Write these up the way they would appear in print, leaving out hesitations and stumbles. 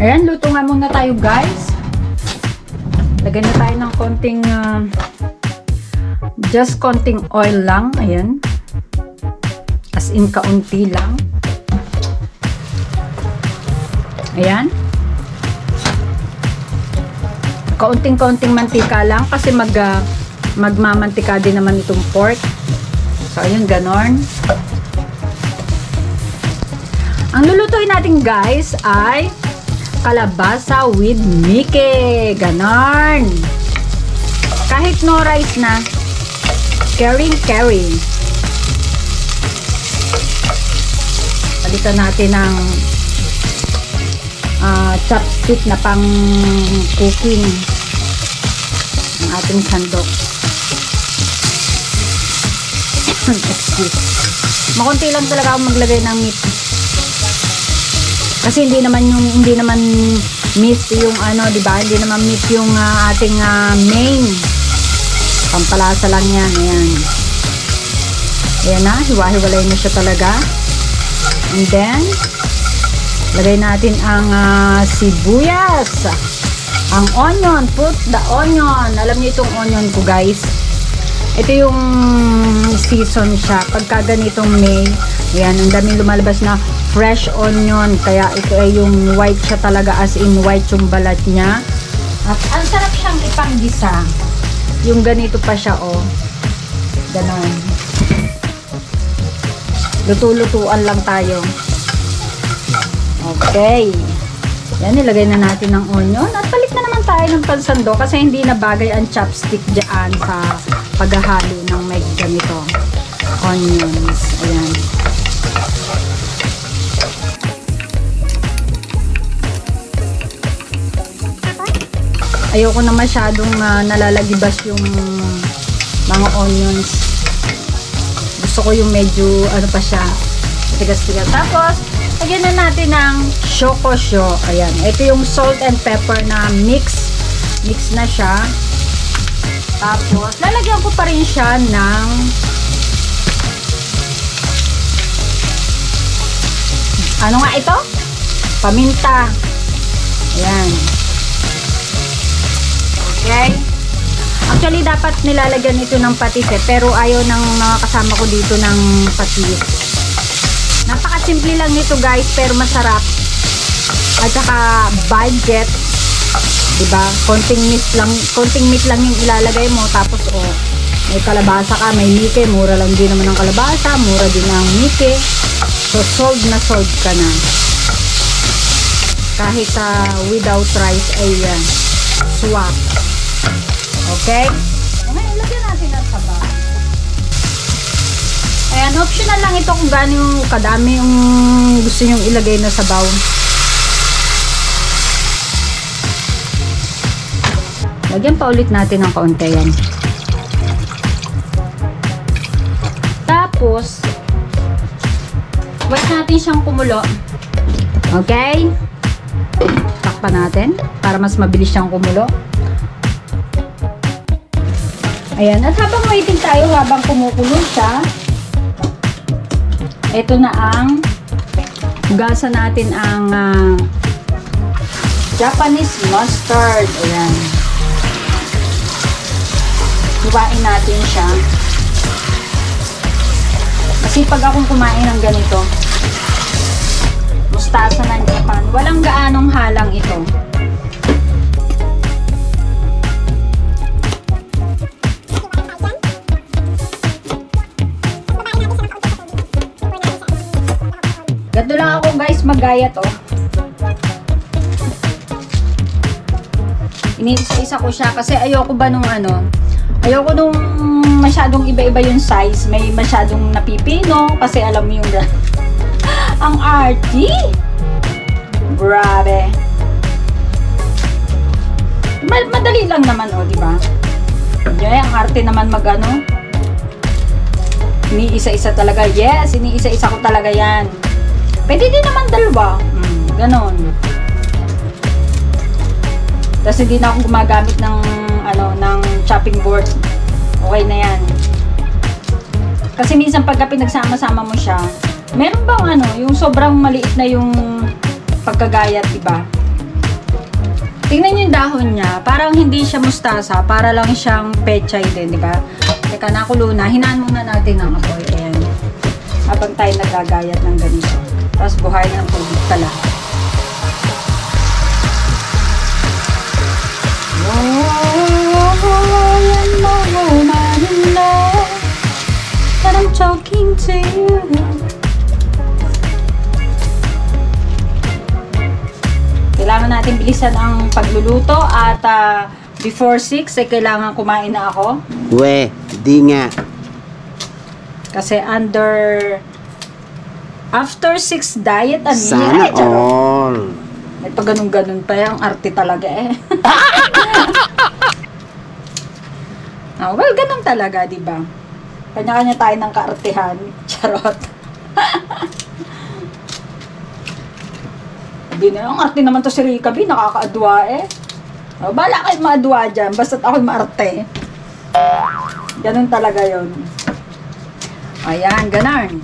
Ayan, luto nga muna tayo guys. Lagyan na tayo ng konting just konting oil lang. Ayan, as in kaunti lang. Ayan, kaunting-kaunting mantika lang kasi magmamantika din naman itong pork. So ayun, ganon. Ang lulutuin natin guys ay kalabasa with Mickey. Ganon. Kahit no rice na, caring. Palitan natin ng chopstick na pang cooking ang ating sandok. Excuse. Makunti lang talaga ako maglagay ng meat. Kasi hindi naman meat yung di ba? Hindi naman meat yung ating main. Pampalasa lang yan. Ayan. Ayan na, hiwa-hiwalay na siya talaga. And then lagay natin ang sibuyas, ang onion, put the onion. Alam niyo itong onion ko guys, ito yung season siya pagka ganitong May. Ayan, ang daming lumalabas na fresh onion, kaya ito ay yung white siya talaga, as in white yung balat niya. At ang sarap siyang ipanggisa, yung ganito pa siya, oh, ganon. Luto-lutuan lang tayo. Okay. Yan, nilagay na natin ng onion. At palit na naman tayo ng pansando kasi hindi na bagay ang chopstick dyan sa paghahalo ng may ganito. Onions. Ayan. Ayoko na masyadong nalalagibas yung mga onions. Gusto ko yung medyo pa siya, tigas-tigas. Tapos lagyan na natin ng shokosho. Ayan, ito yung salt and pepper na mix na siya. Tapos lalagyan ko pa rin siya ng ano nga ito? Paminta. Ayan. Okay. Actually, dapat nilalagyan ito ng patis pero ayaw ng mga kasama ko dito ng patis. Napakasimple lang nito guys, pero masarap. At saka budget. Diba? Konting meat lang yung ilalagay mo. Tapos may kalabasa ka, may Mickey. Mura lang din naman ang kalabasa. Mura din ang Mickey. So, sold na sold ka na. Kahit without rice ay swak. Okay? Ngayon, lagyan natin ang taba. Ayan, optional lang ito kung gaano kadami yung gusto nyong ilagay na sabaw. Lagyan pa ulit natin ng kaunti yan. Tapos, wait natin siyang kumulo. Okay? Takpan natin para mas mabilis siyang kumulo. Ayan, at habang waiting tayo, habang kumukulo siya, ito na ang hugasan natin ang Japanese mustard. Ayan. Hiwain natin siya. Kasi pag akong kumain ng ganito, mustasa ng Japan, walang gaanong halang ito. Ganito lang ako guys maggaya to. Iniisa-isa ko siya kasi ayoko ba nung ayoko nung masyadong iba-iba yung size. May masyadong napipino kasi alam mo yung ang arty. Grabe. Madali lang naman di ba? Yeah, ang arte naman iniisa-isa talaga. Yes, iniisa-isa ko talaga yan. Pwede din naman dalawa. Ganon. Tapos hindi na ako gumagamit ng ng chopping board. Okay na yan. Kasi minsan pagka pinagsama-sama mo siya, meron bang yung sobrang maliit na yung pagkagayat, diba? Tingnan niyo yung dahon niya. Parang hindi siya mustasa. Para lang siyang pechay din, di ba? Teka, nakulo na. Hinaan muna natin ang apoy. Ayan. Habang tayo nagagayat ng ganito. Tapos buhay ng tubig pala. But I'm talking to you. Kailangan natin bilisan ang pagluluto at before 6 ay kailangan kumain na ako. We, di nga. Kasi after 6 diet, Sana all. May pag ganun-ganun pa yung arte talaga eh. Well, ganun talaga, di ba? Kanya-kanya tayo ng kaartehan. Charot. Hindi na, ang arte naman to si Rika B, nakakaadwa eh. Bala kayo maadwa dyan, basta't ako'y maarte. Ganun talaga yon. Ayan, ganun.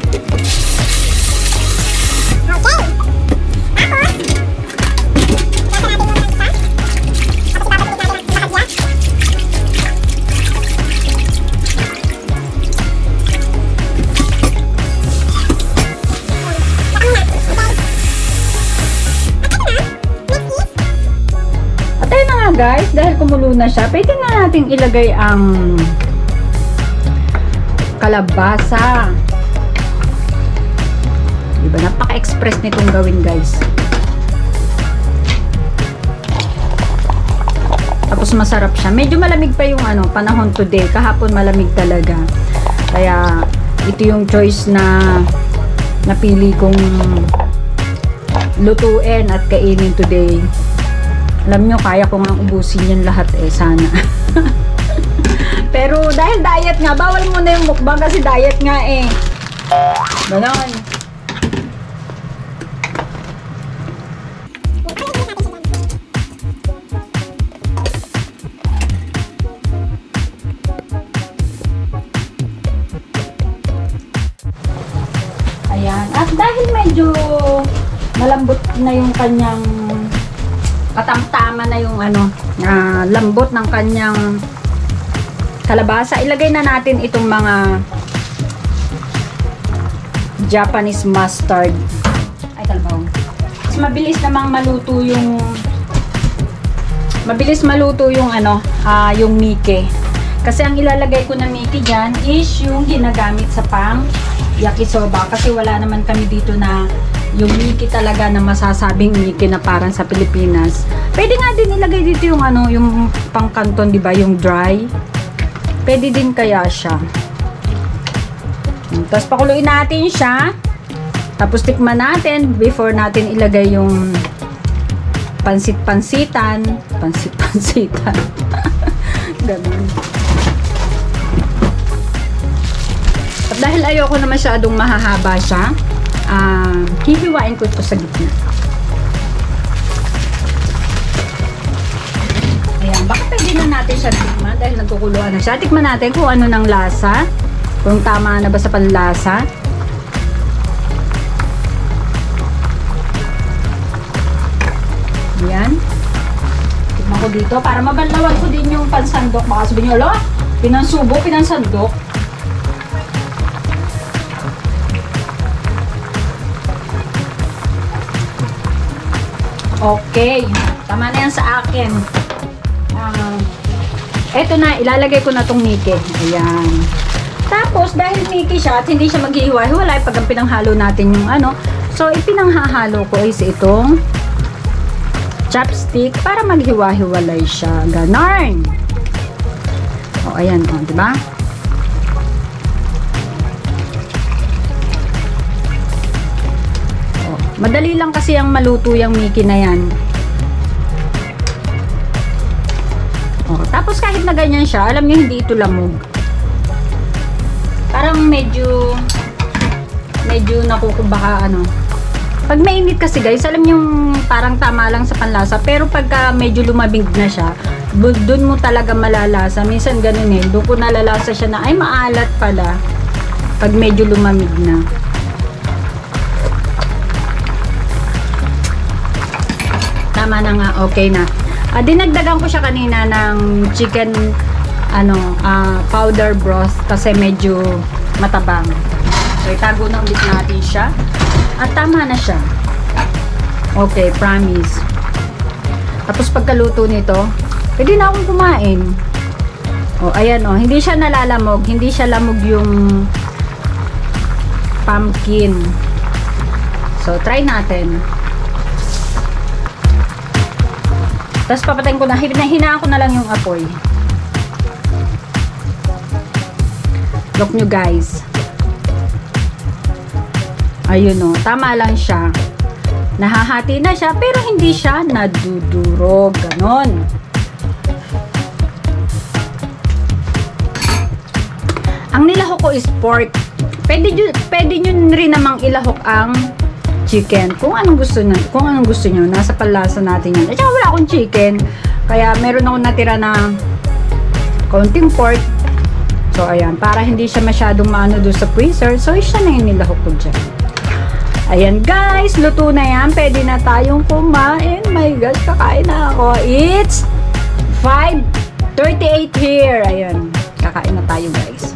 Guys, dahil kumulo na siya, pwede na natin ilagay ang kalabasa. Diba? Napaka-express nitong gawin, guys. Tapos masarap siya. Medyo malamig pa yung panahon today. Kahapon malamig talaga. Kaya ito yung choice na napili kong lutuin at kainin today. Alam nyo, kaya ko nga ubusin yan lahat eh, sana. Pero dahil diet nga, bawal muna yung mukbang kasi diet nga eh. Ganon. Ayan. At dahil medyo malambot na yung kanyang katamtama na yung lambot ng kanyang kalabasa, ilagay na natin itong mga Japanese mustard. Ay, kalabaw. Mas mabilis namang maluto yung yung miki. Kasi ang ilalagay ko na miki dyan is yung ginagamit sa pang yakisoba. Kasi wala naman kami dito na yung miki talaga na masasabing miki na parang sa Pilipinas. Pwede nga din ilagay dito yung yung pang kanton, di ba, yung dry. Pwede din kaya siya. Tapos pakuluin natin siya. Tapos tikman natin before natin ilagay yung pansit-pansitan. Pansit-pansitan. Ganun. At dahil ayoko na masyadong mahahaba siya, hihiwain ko ito sa gitna. Ayan, baka pwede na natin siya tikman dahil nagkukuluan na siya. Tikman natin kung ano ng lasa, kung tama na ba sa panlasa. Ayan. Tikman ko dito para mabanlawan ko din yung pansandok. Baka sabihin nyo, pinansubo, pinansandok. Okay, tama na yan sa akin. Eto na, ilalagay ko na tong miki. Ayan. Tapos, dahil miki siya at hindi siya maghihiwa-hiwalay pag ang pinanghalo natin yung so, ipinanghahalo ko is itong chopstick para maghiwa-hiwalay siya. Ganon. O, ayan. O, diba? Madali lang kasi ang maluto yung miki na yan. Tapos kahit na ganyan siya, alam niyo hindi ito lamog. Parang medyo nakukubaka Pag mainit kasi guys, alam niyo parang tama lang sa panlasa. Pero pagka medyo lumabig na siya, doon mo talaga malalasa. Minsan ganun eh. Doon ko nalalasa siya na ay maalat pala. Pag medyo lumamig na. Tama na nga, okay na. Dinagdagan ko siya kanina ng chicken powder broth kasi medyo matabang. So, itago na ulit natin siya. At tama na siya. Okay, promise. Tapos pagkaluto nito, pwede na akong kumain. O, ayan o. Hindi siya nalalamog. Hindi siya lamog yung pumpkin. So, try natin. Tapos papatayin ko na. Hinaan ko na lang yung apoy. Look nyo guys. Ayun o. Tama lang siya. Nahahati na siya pero hindi siya nadudurog. Ganon. Ang nilahok ko is pork. Pwede nyo rin namang ilahok ang chicken. Kung anong gusto nyo. Nasa palasa natin yan. At saka wala akong chicken. Kaya meron akong natira na konting pork. So, ayan. Para hindi siya masyadong maano doon sa freezer. So, siya na yung nilahok ko dyan. Ayan, guys. Luto na yan. Pwede na tayong kumain. My God, kakain na ako. It's 5:38 here. Ayan. Kakain na tayo, guys.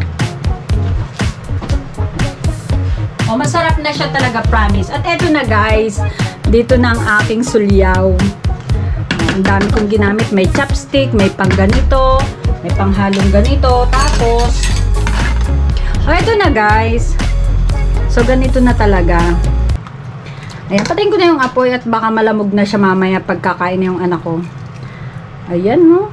Oh, masarap na siya talaga, promise. At eto na, guys. Dito na ang aking sulyaw. Ang dami kong ginamit. May chopstick, may pang ganito, may panghalong ganito. Tapos, eto na, guys. So, ganito na talaga. Ayan, patayin ko na yung apoy at baka malamog na siya mamaya pagkakain na yung anak ko. Ayan, no?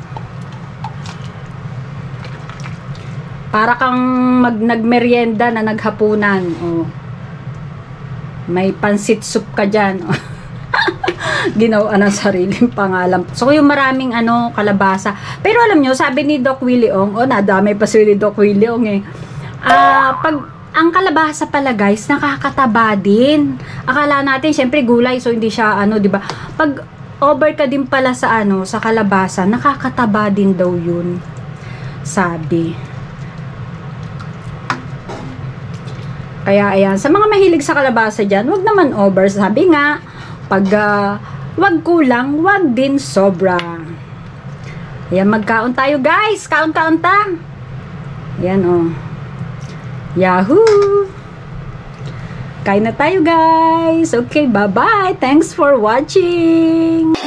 Para kang nagmeryenda na naghapunan. Oh. May pansit soup ka dyan. Oh. Ginawa ng sariling pangalan. So, yung maraming kalabasa. Pero alam nyo, sabi ni Doc Willie Ong, nadamay pa si Doc Willie Ong eh. Ang kalabasa pala guys, nakakataba din. Akala natin, syempre gulay, so hindi siya di ba? Pag over ka din pala sa sa kalabasa, nakakataba din daw yun. Sabi. Kaya ayan, sa mga mahilig sa kalabasa dyan, wag naman over. Sabi nga, pag wag kulang, wag din sobra. Ayan, magkaon tayo guys. Kaon-kaon ta. Ayan Yahoo! Kain na tayo guys. Okay, bye-bye. Thanks for watching.